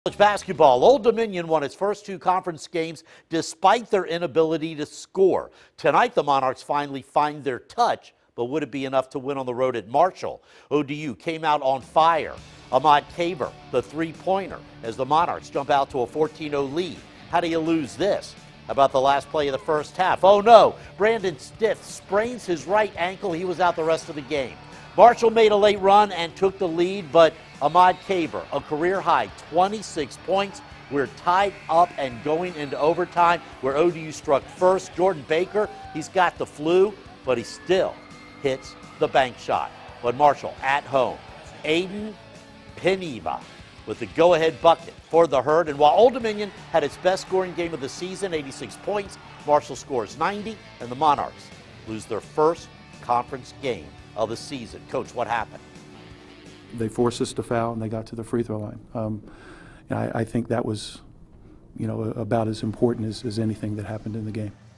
College basketball, Old Dominion won its first two conference games despite their inability to score. Tonight, the Monarchs finally find their touch, but would it be enough to win on the road at Marshall? ODU came out on fire. Ahmad Kaber, the three-pointer, as the Monarchs jump out to a 14-0 lead. How do you lose this? How about the last play of the first half? Oh no, Brandon Stiff sprains his right ankle. He was out the rest of the game. Marshall made a late run and took the lead, but Ahmad Kaber, a career-high 26 points. We're tied up and going into overtime where ODU struck first. Jordan Baker, he's got the flu, but he still hits the bank shot. But Marshall at home, Aiden Piniva with the go-ahead bucket for the Herd. And while Old Dominion had its best scoring game of the season, 86 points, Marshall scores 90, and the Monarchs lose their first conference game of the season. Coach, what happened? They forced us to foul, and they got to the free throw line. I think that was, about as important as anything that happened in the game.